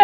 அடியே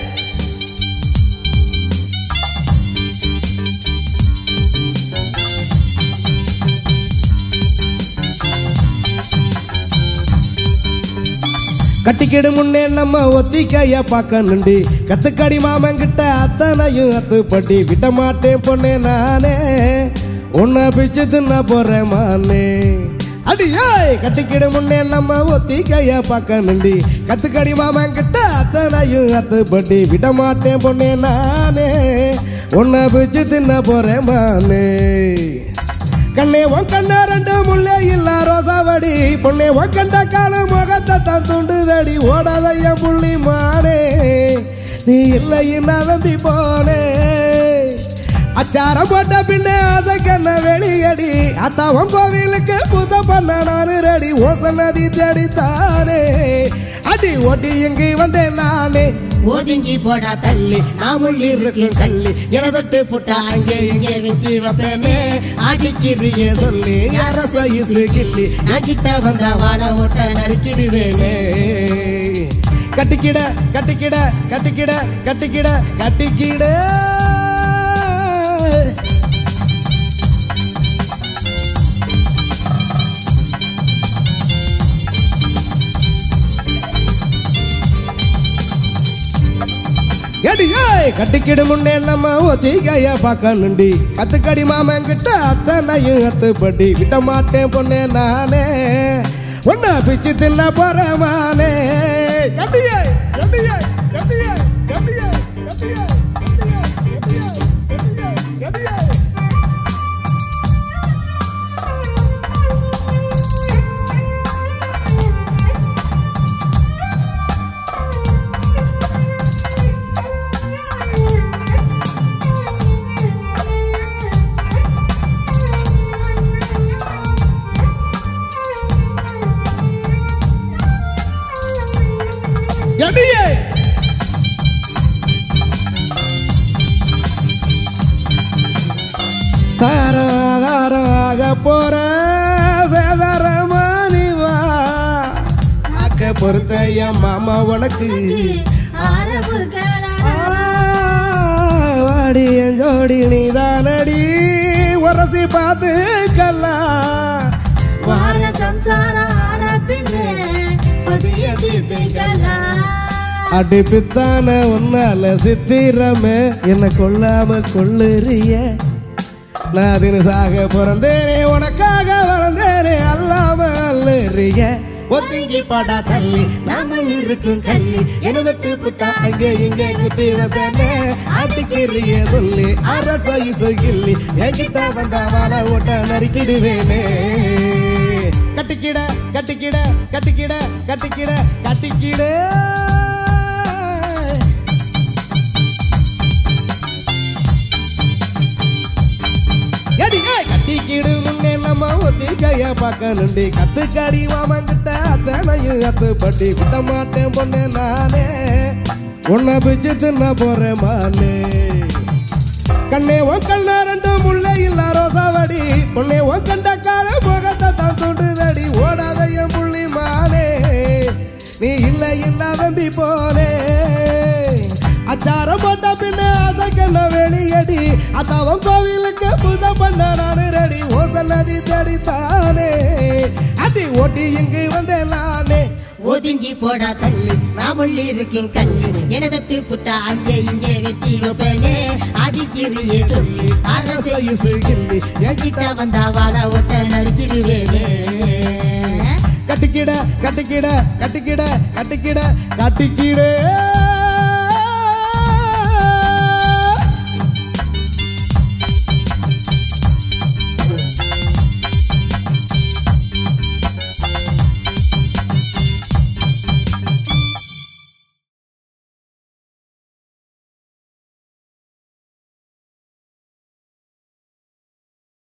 கட்டிக்கிடு முன்னே நம்ம ஒத்திக்கைய பார்க்கணுண்டி கத்துக்கடி மாமங்கிட்ட அத்தனையும் அத்துப்பட்டி விட மாட்டேன் பொண்ணே நானே உன்னை பிச்சு தின்ன போறேன் மானே அடியே கட்டிக்கிடு முன்னே நம்ம ஒத்திக்கைய பார்க்கணுண்டி கத்துக்கடி மாமங்கிட்ட அத்தனையும் அத்துப்பட்டி விட மாட்டேன் பொண்ணே நானே உன்னை பிச்சு தின்ன போறேன் மானே கண்ணே உன் கண்ண ரெண்டு முள்ளே இல்ல ரோசாவடி பொண்ணே உன் கண்ட கால முகத்தை தான் துண்டுதடி ஓடாதைய புள்ளி மானே நீ இல்லைன்னா நம்பி போனே அச்சாரம் போட்ட பின்னே அதை கண்ண வெளியடி அத்தாவன் கோவிலுக்கு புத பண்ண நானு ரெடி ஓச நதி தேடித்தானே அடி ஓட்டி இங்கு வந்தேன் நானே ஒதுங்கி போடா தள்ளி நான் உள்ளிருக்கும் கல்லி எனதொட்டு புட்டா அங்கே இங்கே வெட்டி வைப்பேனே அடிக்கிறிய சொல்லி யார சைசு கிள்ளி நான் கிட்ட வந்தா வாழ ஓட்ட நறுக்கிடுவேனே கட்டிக்கிட கட்டிக்கிட கட்டிக்கிட கட்டிக்கிட கட்டிக்கிட கட்டிக்கிடு முன்னே நம்ம ஒத்திகைய பார்க்கணுண்டி கத்துக்கடி மாமங்கிட்ட அத்தனையும் அத்துப்படி விட மாட்டேன் பொண்ணே நானே ஒன்ன பிச்சு தின்ன போறமானே கட்டியே கட்டியே கட்டியே கட்டியே கட்டியே தாராக போற சேதாரமானிவா அக்க பொறுத்தைய மாமா உனக்கு வாடி என் ஜோடி நீதானடி உரசி பார்த்து கல்லா வார சம்சார பின்னே அடி பித்தான ஒன்னால சித்திரமே என்ன கொல்லாம கொள்ளுறிய நான் தினசாக பிறந்தேனே உனக்காக வளர்ந்தேனே அல்லாம அல்லறிய ஒத்திங்கி பாடா தள்ளி நாமல் இருக்கும் கல்லி எனதட்டு புட்டா அங்கே இங்கே குத்தி வைப்பேனே அடிக்கிறிய சொல்லி அரச இசை கிள்ளி என்கிட்ட வந்தா வாழ ஓட்ட நறுக்கிடுவேனே கட்டிக்கிட கட்டிக்கிட கட்டிக்கிட கட்டிக்கிட கட்டிக்கிட கட்டிக்கிடு முன்னே நம்ம ஒத்திகைய பார்க்கணுண்டி கத்துக்கடி மாமங்கிட்ட அத்தனையும் அத்துப்பட்டி விட மாட்டேன் பொண்ணே நானே உன்னை பிச்சு தின்ன போறேன் மானே கண்ணே உன் கண்ண ரெண்டு முள்ளே இல்ல ரோசாவடி பொண்ணே உன் கண்ட கால முகத்தை தான் துண்டுதடி ஓடாதைய புள்ளி மானே நீ இல்லைன்னா நம்பி போனே அச்சாரம் போட்ட பின்ன அதை கண்ண வெளியடி அத்தாவன் கோவிலுக்கு புத பண்ண நானு ரெடி ஓச நதி தேடித்தானே அடி ஓட்டி இங்கு வந்தேன் நானே ஒதுங்கி போடா தள்ளி நான் உள்ளிருக்கும் கல்லி எனதட்டு புட்டா அங்கே இங்கே வெட்டி வைப்பேனே அடிக்கிறியே சொல்லி அரச இசை கிள்ளி என்கிட்ட வந்தா வாழ ஓட்ட நறுக்கிடுவேனே கட்டிக்கிட கட்டிக்கிட கட்டிக்கிட கட்டிக்கிட கட்டிக்கிட